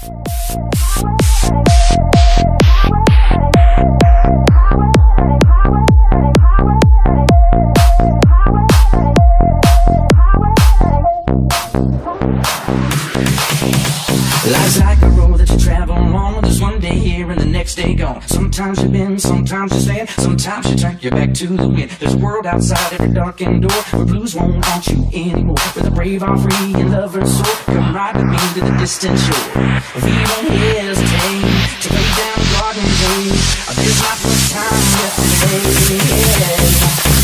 Life's like a road that you travel on. There's one day here and the next day gone. Sometimes you bend, sometimes you stand, sometimes you turn your back to the wind. There's a world outside every darkened door where blues won't haunt you anymore. Where the brave are free and lovers soar. Come ride with me to the distant shore. If you don't hesitate to lay down garden days, there's not much time left today.